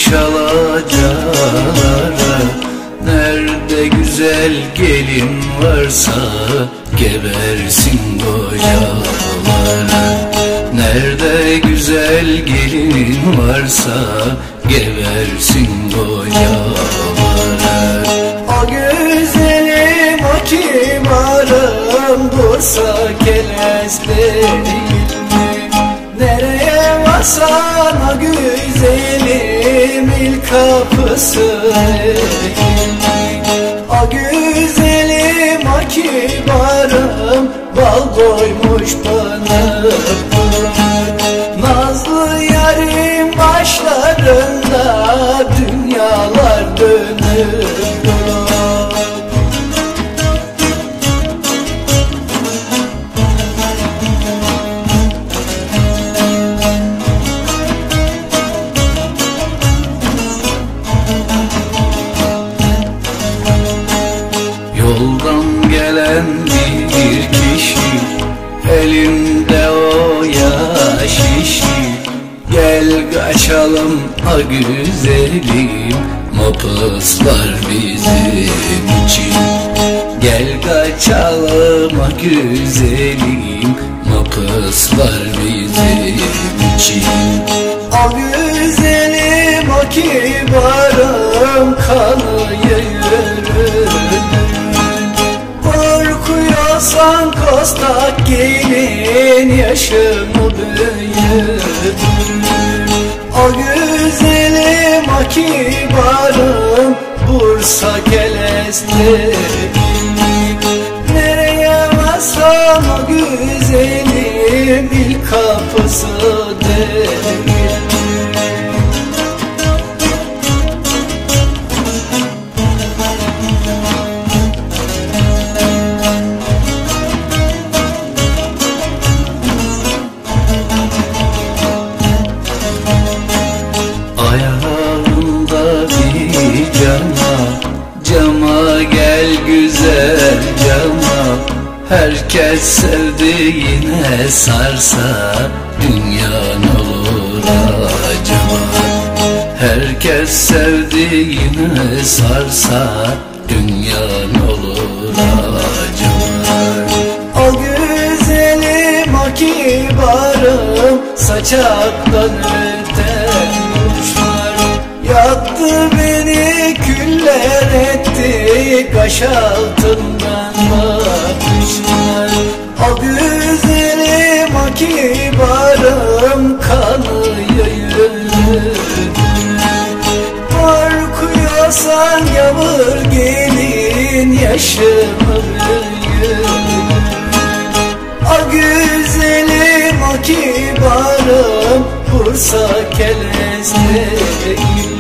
alacalara, nerede güzel gelin varsa gebersin kocalara. Nerede güzel gelin varsa gebersin kocalara. O güzelim o kibarım Bursa Kelez değil mi? Nereye varsan o güzelim ilk kapısı değil mi? O güzelim o kibarım bal koymuş bana. Nazlı yarim başlarında dünyalar dönür. Yoldan gelen bir kişi, elinde oya şişi. Gel kaçalım ha güzelim, mapuslar bizim için. Gel kaçalım ha güzelim, mapuslar bizim için. O güzelim o kibarım kanı yürür. Korkuyorsan kostak gelin yaşımı büyütür. O güzelim o kibarım Bursa Kelez'de. Nereye varsam o güzelim ilk kapısı değil. Ayağında bir cama gel güzel cama. Herkes sevdiğine sarsa dünyan olur acaba. Herkes sevdiğine sarsa dünyan olur acaba. O güzelim o kibarım saçaktan öten kuşlar. Yaktı beni küller etti kaş altından bakışlar. O güzelim o kibarım kanı yayılır. Korkuyorsan yavur gelin yaşımı büyür. O güzelim o kibarım Bursa Kelez'de.